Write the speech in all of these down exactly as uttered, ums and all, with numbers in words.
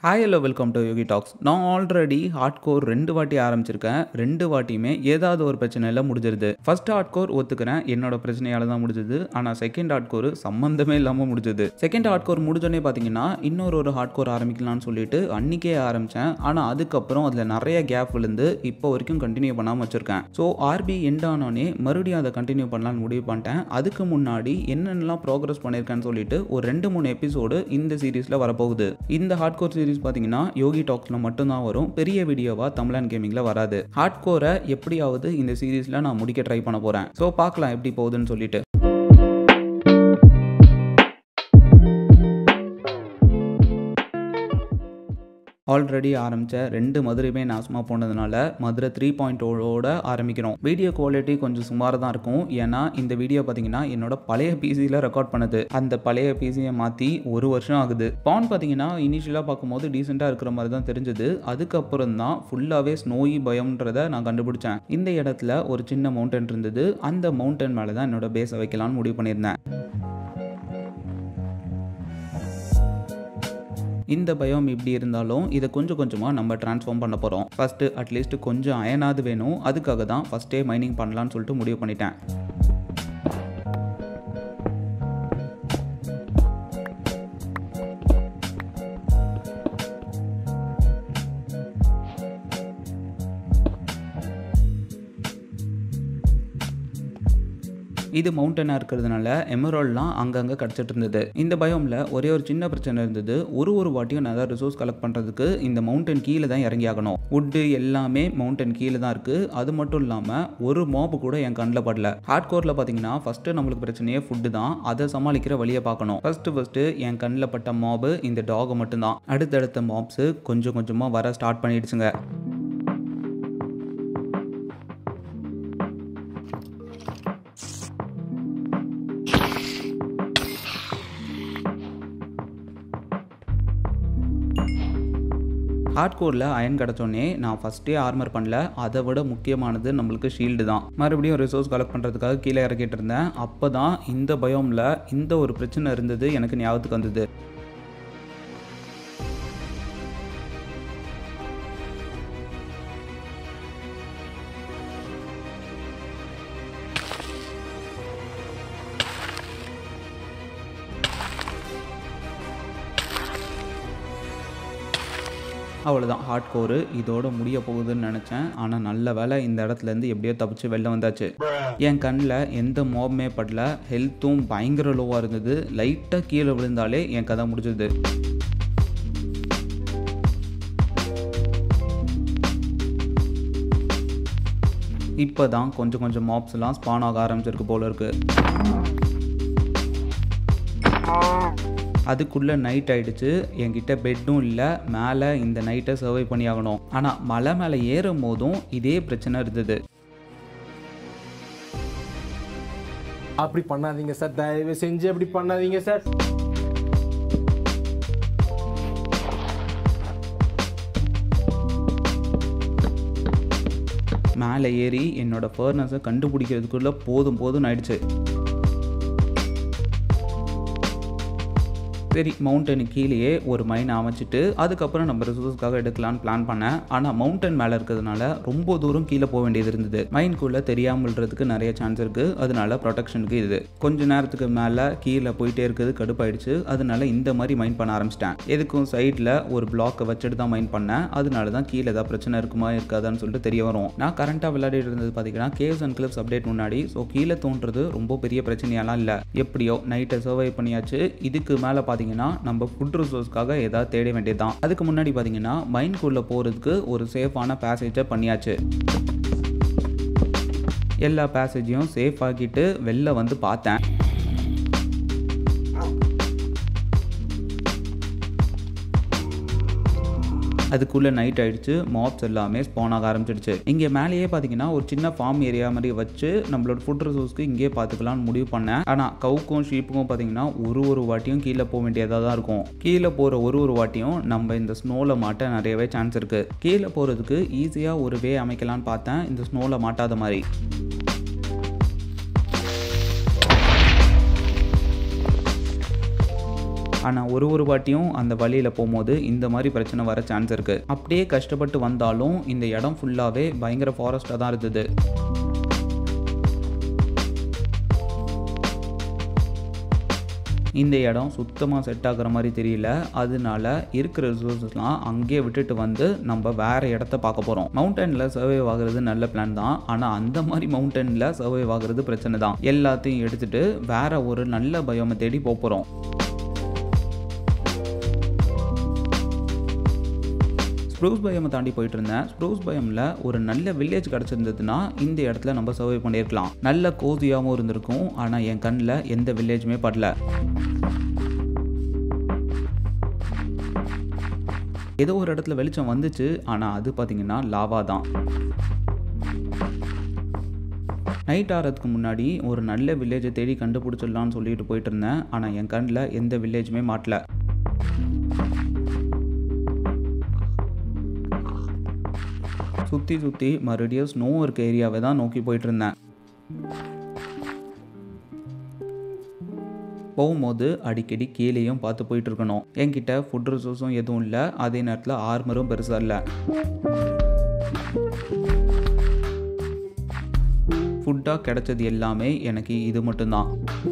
Hi, hello, welcome to Yogi Talks. நான் already hardcore ரெண்டு வாட்டி ஆரம்பிச்சிருக்கேன். ரெண்டு வாட்டியுமே ஏதாவது ஒரு பிரச்சனையில் முடிஞ்சிருது. ஃபர்ஸ்ட் ஹார்ட்கோர் ஒத்துக்கிறேன், என்னோட பிரச்சனையால தான் முடிஞ்சது. ஆனால் செகண்ட் ஹார்ட்கோர் சம்மந்தமே இல்லாமல் முடிஞ்சது. செகண்ட் ஹார்ட்கோர் முடிஞ்சோடனே பார்த்தீங்கன்னா இன்னொரு ஒரு ஹார்ட்கோர் ஆரம்பிக்கலாம்னு சொல்லிட்டு அன்றைக்கே ஆரம்பித்தேன். ஆனால் அதுக்கப்புறம் அதில் நிறைய கேப் விழுந்து இப்போ வரைக்கும் கண்டினியூ பண்ணாமல் வச்சுருக்கேன். ஸோ ஆர்பி எண்ட் ஆனோடனே மறுபடியும் அதை கண்டினியூ பண்ணலான்னு முடிவு பண்ணிட்டேன். அதுக்கு முன்னாடி என்னென்னலாம் ப்ரோக்ரஸ் பண்ணியிருக்கேன்னு சொல்லிட்டு ஒரு ரெண்டு மூணு எபிசோடு இந்த சீரீஸில் வரப்போகுது. இந்த ஹார்ட்கோர் சீரீஸ் பார்த்தீங்கன்னா யோகி டாக்ஸ்ல மட்டும்தான் வரும், பெரிய வீடியோவா தமிழன் கேமிங்ல வராது. ஹார்ட்கோரை எப்படியாவது இந்த சீரீஸ்ல நான் முடிக்க ட்ரை பண்ண போறேன். ஸோ பார்க்கலாம் எப்படி போகுதுன்னு சொல்லிட்டு. ஆல்ரெடி ஆரம்பித்த ரெண்டு மதுரையுமே நாசமாக போனதுனால மதுரை த்ரீ பாயிண்ட் ஓட ஆரம்பிக்கிறோம். வீடியோ குவாலிட்டி கொஞ்சம் சுமாராக தான் இருக்கும். ஏன்னா இந்த வீடியோ பார்த்தீங்கன்னா என்னோட பழைய பிசியில் ரெக்கார்ட் பண்ணது. அந்த பழைய பிசியை மாற்றி ஒரு வருஷம் ஆகுது. பான் பார்த்தீங்கன்னா இனிஷியலாக பார்க்கும்போது டீசெண்டாக இருக்கிற மாதிரி தான் தெரிஞ்சது. அதுக்கப்புறம் தான் ஃபுல்லாகவே ஸ்னோயி பயம்ன்றதை நான் கண்டுபிடிச்சேன். இந்த இடத்துல ஒரு சின்ன மவுண்டன் இருந்தது. அந்த மவுண்டன் மேலே தான் என்னோட பேஸை வைக்கலாம்னு முடிவு பண்ணியிருந்தேன். இந்த பயம் இப்படி இருந்தாலும் இதை கொஞ்சம் கொஞ்சமாக நம்ம டிரான்ஸ்ஃபார்ம் பண்ண போகிறோம். ஃபஸ்ட்டு அட்லீஸ்ட் கொஞ்சம் அயனாவது வேணும். அதுக்காக தான் ஃபஸ்ட்டே மைனிங் பண்ணலான்னு சொல்லிட்டு முடிவு பண்ணிட்டேன். இது மவுண்டனாக இருக்கிறதுனால எமரால்ட்லாம் அங்கங்கே கிடச்சிட்டு இருந்தது. இந்த பயோமில் ஒரே ஒரு சின்ன பிரச்சனை இருந்தது. ஒரு ஒரு வாட்டியும் நான் ஏதாவது ரிசோர்ஸ் கலெக்ட் பண்ணுறதுக்கு இந்த மவுண்டன் கீழே தான் இறங்கி ஆகணும். வுட்டு எல்லாமே மவுண்டன் கீழே தான் இருக்குது. அது மட்டும் இல்லாமல் ஒரு மாப்பு கூட என் கண்ணில் படல. ஹார்ட்கோரில் பார்த்தீங்கன்னா ஃபஸ்ட்டு நம்மளுக்கு பிரச்சனையே ஃபுட்டு தான். அதை சமாளிக்கிற வழியை பார்க்கணும். ஃபஸ்ட்டு ஃபஸ்ட்டு என் கண்ணில் பட்ட மாபு இந்த டாக் மட்டும்தான். அடுத்தடுத்த மாப்ஸு கொஞ்சம் கொஞ்சமாக வர ஸ்டார்ட் பண்ணிடுச்சுங்க. ஹார்ட்கோரில் அயன் கிடச்சோடனே நான் ஃபஸ்ட்டே ஆர்மர் பண்ணல. அதை விட முக்கியமானது நம்மளுக்கு ஷீல்டு தான். மறுபடியும் ரிசோர்ஸ் கலெக்ட் பண்ணுறதுக்காக கீழே இறக்கிட்டு இருந்தேன். அப்போ தான் இந்த பயோமில் இந்த ஒரு பிரச்சனை இருந்தது எனக்கு ஞாபகத்துக்கு வந்தது. அவ்வளோதான், ஹார்ட்கோரு இதோட முடிய போகுதுன்னு நினச்சேன். ஆனால் நல்ல வேலை இந்த இடத்துலேருந்து எப்படியோ தப்பிச்சு வெளில வந்தாச்சு. என் கண்ணில் எந்த மோபமே படல. ஹெல்த்தும் பயங்கர லோவாக இருந்தது. லைட்டாக கீழே விழுந்தாலே என் கதை முடிஞ்சது. இப்போ தான் கொஞ்சம் கொஞ்சம் மாப்ஸ்லாம் ஸ்பான் ஆக ஆரம்பிச்சிருக்கு போல இருக்கு. அதுக்குள்ளே நைட் ஆகிடுச்சு. என்கிட்ட பெட்டும் இல்லை. மேலே இந்த நைட்டை சர்வை பண்ணி ஆகணும். ஆனால் மலை மேலே ஏறும் போதும் இதே பிரச்சனை இருந்தது. அப்படி பண்ணாதீங்க சார், தயவு செஞ்சு அப்படி பண்ணாதீங்க சார். மேலே ஏறி என்னோட ஃபர்னஸை கண்டுபிடிக்கிறதுக்குள்ளே போதும் போதும் ஆயிடுச்சு. சரி, மவுண்டனுக்கு கீழேயே ஒரு மைன் அமைச்சிட்டு அதுக்கப்புறம் நம்ம ரிசோர்ஸ்க்காக எடுக்கலான்னு பிளான் பண்ணேன். ஆனால் மவுண்டன் மேலே இருக்கிறதுனால ரொம்ப தூரம் கீழே போக வேண்டியது இருந்தது. மைனுக்குள்ளே தெரியாமல் விழுறதுக்கு நிறைய சான்ஸ் இருக்குது. அதனால ப்ரொடெக்ஷனுக்கு இது கொஞ்சம் நேரத்துக்கு மேலே கீழே போயிட்டே இருக்குது. கடுப்பாயிடுச்சு. அதனால இந்த மாதிரி மைன் பண்ண ஆரம்பிச்சிட்டேன். எதுக்கும் சைடில் ஒரு பிளாக்கை வச்சுட்டு தான் மைன் பண்ணேன். அதனால தான் கீழே ஏதாவது பிரச்சனை இருக்குமா இருக்காதான்னு சொல்லிட்டு தெரிய வரும். நான் கரண்ட்டாக விளையாடிட்டு இருந்தது பார்த்தீங்கன்னா கேவ்ஸ் அண்ட் கிளிப்ஸ் அப்டேட் முன்னாடி. ஸோ கீழே தோன்றது ரொம்ப பெரிய பிரச்சனையெல்லாம் இல்லை. எப்படியோ நைட்டை சர்வை பண்ணியாச்சு. இதுக்கு மேலே பார்த்தீங்கன்னா நம்ம ஃபுட் ரிசோர்ஸ்க்காக ஏதாவது தேட வேண்டியதுதான். அதுக்கு முன்னாடி பார்த்தீங்கன்னா மைன்குள்ள போகிறதுக்கு ஒரு சேஃபான பேசேஜை பண்ணியாச்சு. எல்லா பேசேஜையும் சேஃப் ஆக்கிட்டு வெளில வந்து பார்த்தேன். அதுக்குள்ளே நைட் ஆகிடுச்சு. மாப்ஸ் எல்லாமே ஸ்பான் ஆக ஆரம்பிச்சிடுச்சு. இங்கே மேலேயே பார்த்தீங்கன்னா ஒரு சின்ன ஃபார்ம் ஏரியா மாதிரி வச்சு நம்மளோட ஃபுட் ரிசோர்ஸ்க்கு இங்கே பார்த்துக்கலாம்னு முடிவு பண்ணேன். ஆனால் கவுக்கும் ஷீப்புக்கும் பார்த்தீங்கன்னா ஒரு ஒரு வாட்டியும் கீழே போக வேண்டியதாக தான் இருக்கும். கீழே போகிற ஒரு ஒரு வாட்டியும் நம்ம இந்த ஸ்னோவில் மாட்ட நிறையவே சான்ஸ் இருக்குது. கீழே போகிறதுக்கு ஈஸியாக ஒரு வே அமைக்கலான்னு பார்த்தேன், இந்த ஸ்னோவில் மாட்டாத மாதிரி. ஆனால் ஒரு ஒரு வாட்டியும் அந்த வழியில் போகும்போது இந்த மாதிரி பிரச்சனை வர சான்ஸ் இருக்குது. அப்படியே கஷ்டப்பட்டு வந்தாலும் இந்த இடம் ஃபுல்லாகவே பயங்கர ஃபாரஸ்ட்டாக தான் இருந்தது. இந்த இடம் சுத்தமாக செட் ஆகிற மாதிரி தெரியல. அதனால இருக்கிற ரிசோர்ஸஸ்லாம் அங்கேயே விட்டுட்டு வந்து நம்ம வேறு இடத்த பார்க்க போகிறோம். மவுண்டனில் சர்வைவ் ஆகிறது நல்ல பிளான் தான், ஆனால் அந்த மாதிரி மவுண்டனில் சர்வைவ் ஆகிறது பிரச்சனை தான். எல்லாத்தையும் எடுத்துகிட்டு வேறு ஒரு நல்ல பயோமை தேடி போக போகிறோம். ஸ்ப்ரூஸ் பயம் தாண்டி போயிட்டு இருந்தேன். ஸ்ப்ரூஸ் பயமில் ஒரு நல்ல வில்லேஜ் கிடச்சிருந்ததுன்னா இந்த இடத்துல நம்ம சர்வை பண்ணியிருக்கலாம். நல்ல கோதியாகவும் இருந்திருக்கும். ஆனால் என் கண்ணில் எந்த வில்லேஜுமே படல. ஏதோ ஒரு இடத்துல வெளிச்சம் வந்துச்சு, ஆனால் அது பார்த்தீங்கன்னா லாவா தான். நைட் ஆகிறதுக்கு முன்னாடி ஒரு நல்ல வில்லேஜை தேடி கண்டுபிடிச்சிடலான்னு சொல்லிட்டு போயிட்டு இருந்தேன். ஆனால் என் கண்ணில் எந்த வில்லேஜுமே மாட்டல. சுற்றி சுற்றி மறுபடியும் ஸ்னோ இருக்க ஏரியாவை தான் நோக்கி போயிட்டு இருந்தேன். போகும்போது அடிக்கடி கீழேயும் பார்த்து போயிட்டு இருக்கணும். என்கிட்ட ஃபுட் ரிசோர்ஸும் எதுவும் இல்லை, அதே நேரத்தில் ஆர்மரும் பெருசாக இல்லை. ஃபுட்டாக கிடைச்சது எல்லாமே எனக்கு இது மட்டும்தான்.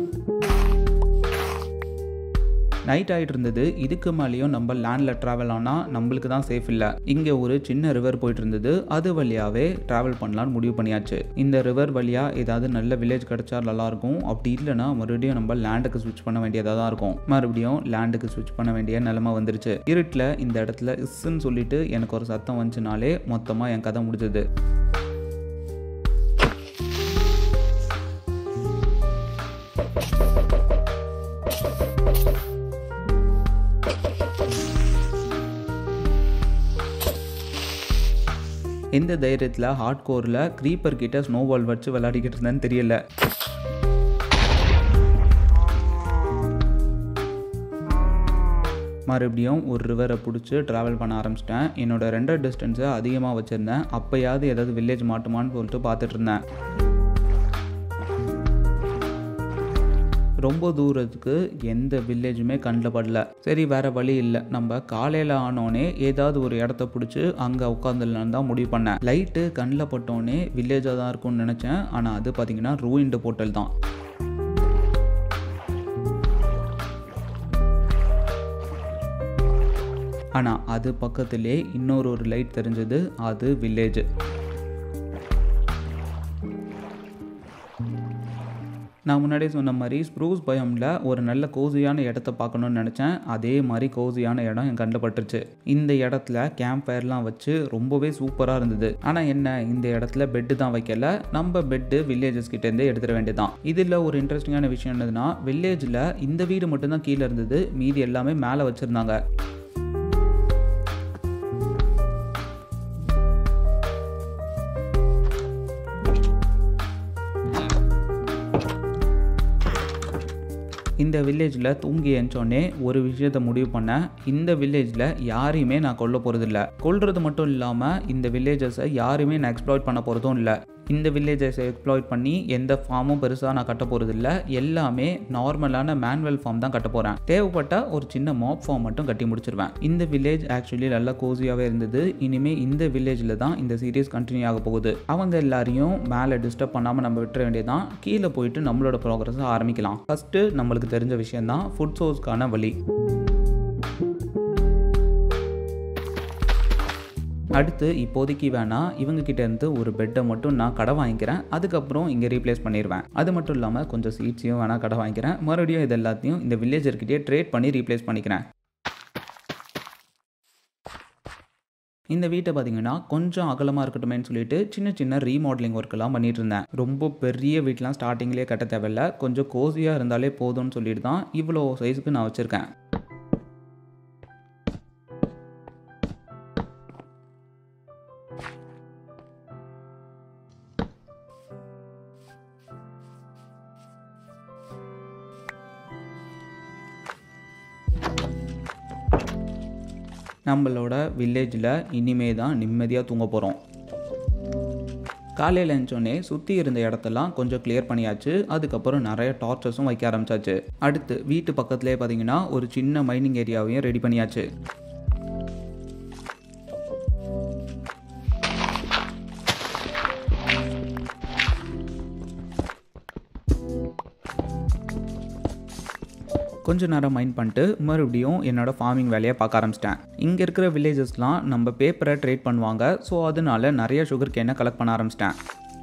நைட் ஆகிட்டு இருந்தது. இதுக்கு மேலேயும் நம்ம லேண்டில் ட்ராவல் ஆனால் நம்மளுக்கு தான் சேஃப் இல்லை. இங்கே ஒரு சின்ன ரிவர் போயிட்டு இருந்தது. அது வழியாகவே ட்ராவல் பண்ணலான்னு முடிவு பண்ணியாச்சு. இந்த ரிவர் வழியாக ஏதாவது நல்ல வில்லேஜ் கிடச்சா நல்லாயிருக்கும். அப்படி இல்லைன்னா மறுபடியும் நம்ம லேண்டுக்கு ஸ்விட்ச் பண்ண வேண்டியதாக தான் இருக்கும். மறுபடியும் லேண்டுக்கு ஸ்விட்ச் பண்ண வேண்டிய நிலைமை வந்துருச்சு. இருட்டில் இந்த இடத்துல இஸ்ன்னு சொல்லிட்டு எனக்கு ஒரு சத்தம் வந்துச்சுனாலே மொத்தமாக என் கதை முடிஞ்சது. எந்த தைரியத்தில் ஹார்ட் கோரில் க்ரீப்பர் கிட்ட ஸ்னோபால் வச்சு விளையாடிக்கிட்டு இருந்தேன்னு தெரியல. மறுபடியும் ஒரு ரிவரை பிடிச்சி ட்ராவல் பண்ண ஆரம்பிச்சிட்டேன். என்னோடய ரெண்டர் டிஸ்டன்ஸை அதிகமாக வச்சுருந்தேன். அப்போயாவது ஏதாவது வில்லேஜ் மாட்டுமான்னு சொல்லிட்டு பார்த்துட்டு இருந்தேன். ரொம்ப தூரத்துக்கு எந்த வில்லேஜுமே கண்ணில் படல. சரி, வேறு வழி இல்லை. நம்ம காலையில் ஆனோடனே ஏதாவது ஒரு இடத்த பிடிச்சி அங்கே உட்காந்துடலான்னு தான் முடிவு பண்ணேன். லைட்டு கண்ணில் பட்டோடனே வில்லேஜாக தான் இருக்கும்னு நினச்சேன். ஆனால் அது பார்த்திங்கன்னா ரூயின்டு போர்ட்டல் தான். ஆனால் அது பக்கத்திலே இன்னொரு ஒரு லைட் தெரிஞ்சது. அது வில்லேஜ். நான் முன்னாடியே சொன்ன மாதிரி ஸ்ப்ரூஸ் பயோமில் ஒரு நல்ல கோசியான இடத்த பார்க்கணுன்னு நினச்சேன். அதே மாதிரி கோசியான இடம் என் கண்ணில் பட்டுருச்சு. இந்த இடத்துல கேம்ப் ஃபயர்லாம் வச்சு ரொம்பவே சூப்பராக இருந்தது. ஆனால் என்ன, இந்த இடத்துல பெட்டு தான் வைக்கல. நம்ம பெட்டு வில்லேஜஸ் கிட்டேருந்தே எடுத்துட வேண்டியதான். இதில் ஒரு இன்ட்ரெஸ்டிங்கான விஷயம் என்னதுன்னா, வில்லேஜில் இந்த வீடு மட்டும்தான் கீழே இருந்தது, மீதி எல்லாமே மேலே வச்சுருந்தாங்க. இந்த வில்லேஜில் தூங்கி எழுந்தோடனே ஒரு விஷயத்தை முடிவு பண்ணேன். இந்த வில்லேஜில் யாரையுமே நான் கொல்ல போகிறதில்ல. கொல்றது மட்டும் இல்லாமல் இந்த வில்லேஜஸை யாருமே நான் எக்ஸ்ப்ளாய்ட் பண்ண போகிறதும் இல்லை. இந்த வில்லேஜஸை எக்ஸ்ப்ளாய்ட் பண்ணி எந்த ஃபார்மும் பெருசாக நான் கட்ட போகிறதில்ல. எல்லாமே நார்மலான மேனுவல் ஃபார்ம் தான் கட்ட போகிறேன். தேவைப்பட்டால் ஒரு சின்ன மாப் ஃபார்ம் மட்டும் கட்டி முடிச்சிருவேன். இந்த வில்லேஜ் ஆக்சுவலி நல்லா கோசியாகவே இருந்தது. இனிமேல் இந்த வில்லேஜில் தான் இந்த சீரீஸ் கண்டினியூ ஆக போகுது. அவங்க எல்லாரையும் மேலே டிஸ்டர்ப் பண்ணாமல் நம்ம விட்டுற வேண்டியதான். கீழே போயிட்டு நம்மளோட ப்ரோக்ரஸை ஆரம்பிக்கலாம். ஃபஸ்ட்டு நம்மளுக்கு தெரிஞ்ச விஷயம் தான் ஃபுட் சோர்ஸ்க்கான வழி. அடுத்து இப்போதைக்கு வேணாம், இவங்க கிட்ட இருந்து ஒரு பெட்டை மட்டும் நான் கடை வாங்கிக்கிறேன். அதுக்கப்புறம் இங்கே ரீப்ளேஸ் பண்ணிடுவேன். அது மட்டும் இல்லாமல் கொஞ்சம் சீட்ஸையும் வேணால் கடை வாங்கிக்கிறேன். மறுபடியும் இது எல்லாத்தையும் இந்த வில்லேஜர்கிட்டே ட்ரேட் பண்ணி ரீப்ளேஸ் பண்ணிக்கிறேன். இந்த வீட்டை பார்த்தீங்கன்னா கொஞ்சம் அகலமாக இருக்கட்டுமேன்னு சொல்லிட்டு சின்ன சின்ன ரீமாடலிங் ஒர்க்கெல்லாம் பண்ணிட்டு இருந்தேன். ரொம்ப பெரிய வீட்டெலாம் ஸ்டார்டிங்லேயே கட்ட தேவையில்லை, கொஞ்சம் கோசியாக இருந்தாலே போதும்னு சொல்லிட்டு தான் இவ்வளோ சைஸுக்கு நான் வச்சுருக்கேன். நம்மளோட வில்லேஜில் இனிமே தான் நிம்மதியாக தூங்க போகிறோம். காலையில் எழுந்தோடனே சுற்றி இருந்த இடத்தெல்லாம் கொஞ்சம் கிளியர் பண்ணியாச்சு. அதுக்கப்புறம் நிறைய டார்ச்சஸும் வைக்க ஆரம்பிச்சாச்சு. அடுத்து வீட்டு பக்கத்துலேயே பார்த்தீங்கன்னா ஒரு சின்ன மைனிங் ஏரியாவையும் ரெடி பண்ணியாச்சு. கொஞ்ச நேரம் மைண்ட் பண்ணிட்டு மறுபடியும் என்னோட ஃபார்மிங் வேலையை பார்க்க ஆரம்பிச்சிட்டேன். இங்கே இருக்கிற வில்லேஜஸ்லாம் நம்ம பேப்பரை ட்ரேட் பண்ணுவாங்க. ஸோ அதனால நிறைய சுகர் கேனை கலெக்ட் பண்ண ஆரம்பிச்சிட்டேன்.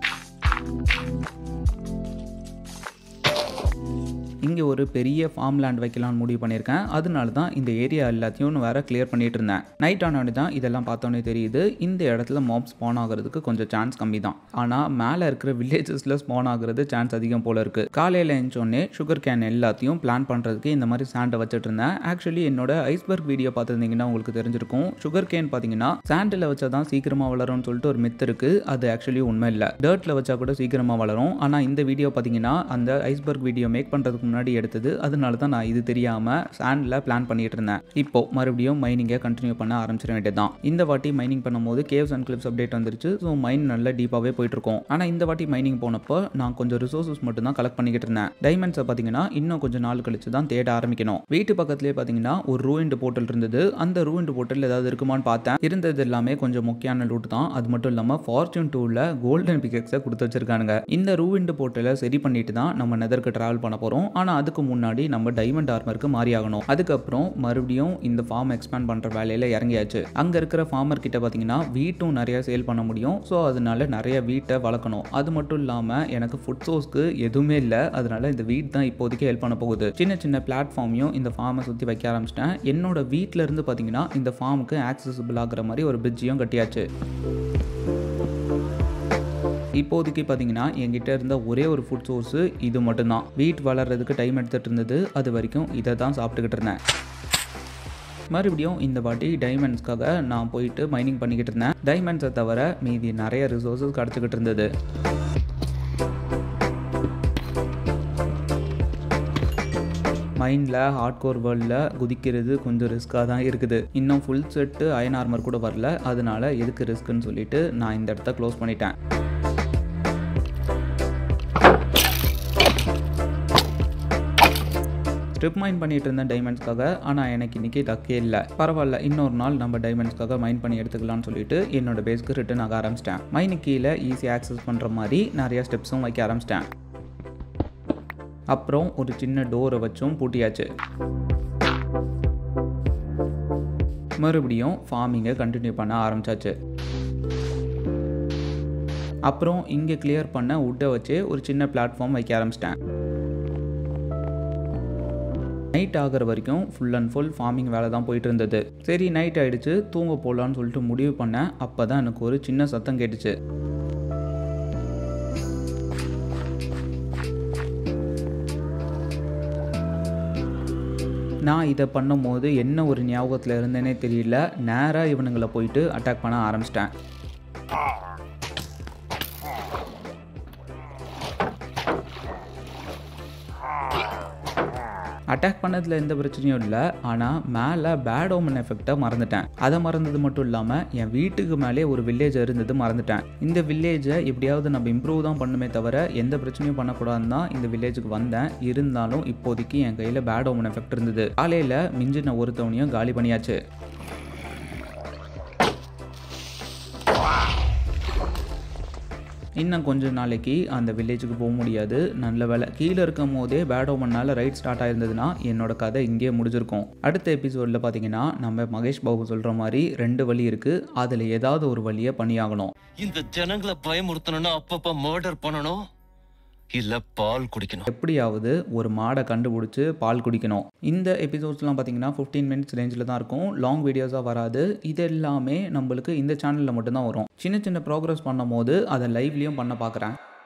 இங்கே ஒரு பெரிய ஃபார்ம் லேண்ட் வைக்கலாம்னு முடிவு பண்ணியிருக்கேன். அதனால தான் இந்த ஏரியா எல்லாத்தையும் வேற கிளியர் பண்ணிட்டு இருந்தேன். நைட் ஆனோடனே தான் இதெல்லாம் பார்த்தோன்னே தெரியுது இந்த இடத்துல மாப் ஸ்பான் ஆகிறதுக்கு கொஞ்சம் சான்ஸ் கம்மி தான். ஆனால் மேலே இருக்கிற வில்லேஜஸில் ஸ்பான் ஆகிறது சான்ஸ் அதிகம் போல இருக்கு. காலையில் எழுந்தோடனே சுகர் கேன் எல்லாத்தையும் பிளான் பண்ணுறதுக்கு இந்த மாதிரி சாண்டை வச்சுட்டு இருந்தேன். ஆக்சுவலி என்னோட ஐஸ்பர்க் வீடியோ பார்த்துருந்தீங்கன்னா உங்களுக்கு தெரிஞ்சிருக்கும். சுகர் கேன் பார்த்தீங்கன்னா சாண்டில் வச்சா தான் சீக்கிரமாக வளரும்னு சொல்லிட்டு ஒரு மித் இருக்கு. அது ஆக்சுவலி உண்மை இல்லை. டர்ட்டில் வச்சா கூட சீக்கிரமாக வளரும். ஆனால் இந்த வீடியோ பார்த்தீங்கன்னா அந்த ஐஸ்பர்க் வீடியோ மேக் பண்ணுறதுக்கு முன்னாடி எடுத்தது. அதனால தான் நான் இது தெரியாம சாண்ட்ல பிளான் பண்ணிட்டு இருந்தேன். இப்போ மறுபடியும் மைனிங்கை கண்டினியூ பண்ண ஆரம்பிச்சிட வேண்டியதுதான். இந்த வாட்டி மைனிங் பண்ணும்போது கேவ்ஸ் அண்ட் கிளிப்ஸ் அப்டேட் வந்துருச்சு. ஸோ மைன் நல்ல டீப்பாகவே போயிட்டு இருக்கும். ஆனால் இந்த வாட்டி மைனிங் போனப்போ நான் கொஞ்சம் ரிசோர்ஸஸ் மட்டும் தான் கலெக்ட் பண்ணிக்கிட்டு இருந்தேன். டைமண்ட்ஸை பார்த்தீங்கன்னா இன்னும் கொஞ்சம் நாள் கழிச்சு தான் தேட ஆரம்பிக்கணும். வீட்டு பக்கத்துலேயே பார்த்தீங்கன்னா ஒரு ரூயிண்ட் போர்ட்டல் இருந்தது. அந்த ரூயிண்ட் போர்ட்டல் ஏதாவது இருக்குமான்னு பார்த்தேன். இருந்தது எல்லாமே கொஞ்சம் முக்கியமான லூட் தான். அது மட்டும் இல்லாமல் ஃபார்ச்சூன் டூவில் கோல்டன் பிகெக்ஸை கொடுத்து வச்சிருக்கானுங்க. இந்த ரூயிண்ட் போர்ட்டலை சரி பண்ணிட்டு தான் நம்ம நெதருக்கு டிராவல் பண்ண போகிறோம். ஆனால் அதுக்கு முன்னாடி நம்ம டைமண்ட் ஆர்மருக்கு மாறி ஆகணும். அதுக்கப்புறம் மறுபடியும் இந்த ஃபார்ம் எக்ஸ்பேண்ட் பண்ற வேலையில இறங்கியாச்சு. அங்க இருக்கிற ஃபார்மர் கிட்ட பாத்தீங்கன்னா வீட்டும் நிறைய சேல் பண்ண முடியும். ஸோ அதனால நிறைய வீட்டை வளர்க்கணும். அது மட்டும் இல்லாம எனக்கு ஃபுட் சோர்ஸ்க்கு எதுவுமே இல்லை. அதனால இந்த வீட் தான் இப்போதைக்கு ஹெல்ப் பண்ண போகுது. சின்ன சின்ன பிளாட்ஃபார்மையும் இந்த ஃபார்மை சுற்றி வைக்க ஆரம்பிச்சிட்டேன். என்னோட வீட்டில இருந்து பாத்தீங்கன்னா இந்த ஃபார்முக்கு ஆக்சசிபிள் ஆகிற மாதிரி ஒரு பிரிட்ஜையும் கட்டியாச்சு. இப்போதைக்கு பார்த்தீங்கன்னா என்கிட்ட இருந்த ஒரே ஒரு ஃபுட் சோர்ஸு இது மட்டும்தான். வீட் வளர்றதுக்கு டைம் எடுத்துகிட்டு இருந்தது. அது வரைக்கும் இதை தான் சாப்பிட்டுக்கிட்டு இருந்தேன். மறுபடியும் இந்த வாட்டி டைமண்ட்ஸ்க்காக நான் போயிட்டு மைனிங் பண்ணிக்கிட்டு இருந்தேன். டைமண்ட்ஸை தவிர மீதி நிறைய ரிசோர்ஸஸ் கிடச்சிக்கிட்டு இருந்தது. மைண்டில் ஹார்ட் கோர் வேர்ல்டில் குதிக்கிறது கொஞ்சம் ரிஸ்க்காக தான் இருக்குது. இன்னும் ஃபுல் செட்டு அயன் ஆர்மர் கூட வரல. அதனால எதுக்கு ரிஸ்க்குன்னு சொல்லிட்டு நான் இந்த இடத்த க்ளோஸ் பண்ணிட்டேன். ஸ்ட்ரிப் மைன் பண்ணிட்டு இருந்தேன் டைமண்ட்ஸ்க்காக. ஆனால் எனக்கு இன்னைக்கு லக்கே இல்லை. பரவாயில்ல, இன்னொரு நாள் நம்ம டைமண்ட்ஸ்க்காக மைன் பண்ணி எடுத்துக்கலாம்னு சொல்லிட்டு என்னோட பேஸ்க்கு ரிட்டர்ன் ஆக ஆரம்பிச்சிட்டேன். மைனுக்கு கீழே ஈஸியாக ஆக்சஸ் பண்ணுற மாதிரி நிறைய ஸ்டெப்ஸும் வைக்க ஆரம்பிச்சிட்டேன். அப்புறம் ஒரு சின்ன டோரை வச்சும் பூட்டியாச்சு. மறுபடியும் ஃபார்மிங்கை கண்டினியூ பண்ண ஆரம்பிச்சாச்சு. அப்புறம் இங்கே கிளியர் பண்ண வுட்டை வச்சு ஒரு சின்ன பிளாட்ஃபார்ம் வைக்க ஆரம்பிச்சிட்டேன். நைட் ஆகிற வரைக்கும் ஃபுல் அண்ட் ஃபுல் ஃபார்மிங் வேலை தான் போயிட்டு இருந்தது. சரி நைட் ஆகிடுச்சு, தூங்க போகலான்னு சொல்லிட்டு முடிவு பண்ணேன். அப்போ தான் எனக்கு ஒரு சின்ன சத்தம் கேட்டுச்சு. நான் இதை பண்ணும் போது என்ன ஒரு ஞாபகத்தில் இருந்தேனே தெரியல. நேராக இவனுங்களை போயிட்டு அட்டாக் பண்ண ஆரம்பிச்சிட்டேன். அட்டாக் பண்ணதில் எந்த பிரச்சனையும் இல்லை. ஆனால் மேலே பேட் ஓமன் எஃபெக்டை மறந்துட்டேன். அதை மறந்தது மட்டும் இல்லாமல் என் வீட்டுக்கு மேலே ஒரு வில்லேஜ் இருந்தது மறந்துட்டேன். இந்த வில்லேஜை எப்படியாவது நம்ம இம்ப்ரூவ் தான் பண்ணுமே தவிர எந்த பிரச்சனையும் பண்ணக்கூடாதுன்னு தான் இந்த வில்லேஜுக்கு வந்தேன். இருந்தாலும் இப்போதைக்கு என் கையில் பேட் ஓமன் எஃபெக்ட் இருந்தது. காலையில் மிஞ்சின ஒருத்தவனையும் காலி பண்ணியாச்சு. இன்னும் கொஞ்சம் நாளைக்கு அந்த வில்லேஜுக்கு போக முடியாது. நல்ல வேலை கீழே இருக்கும் போதே பேட் ஓமன்னால ரைட் ஸ்டார்ட் ஆயிருந்ததுன்னா என்னோட கதை இங்கே முடிஞ்சிருக்கும். அடுத்த எபிசோடில் பார்த்தீங்கன்னா நம்ம மகேஷ் பாபு சொல்கிற மாதிரி ரெண்டு வழி இருக்குது. அதில் ஏதாவது ஒரு வழியை பண்ணியாகணும். இந்த ஜனங்களை பயமுறுத்தணும்னா அப்பப்போ மர்டர் பண்ணணும், இல்ல பால் குடிக்கணும். எப்படியாவது ஒரு மாடை கண்டுபிடிச்சி பால் குடிக்கணும். இந்த எபிசோட்ஸ்லாம் பார்த்தீங்கன்னா ஃபிஃப்டீன் மினிட்ஸ் ரேஞ்சில் தான் இருக்கும். லாங் வீடியோஸாக வராது. இது எல்லாமே நம்மளுக்கு இந்த சேனலில் மட்டும்தான் வரும். சின்ன சின்ன ப்ராக்ரஸ் பண்ணும் போது அதை லைவ்லேயும் பண்ண பார்க்குறேன்.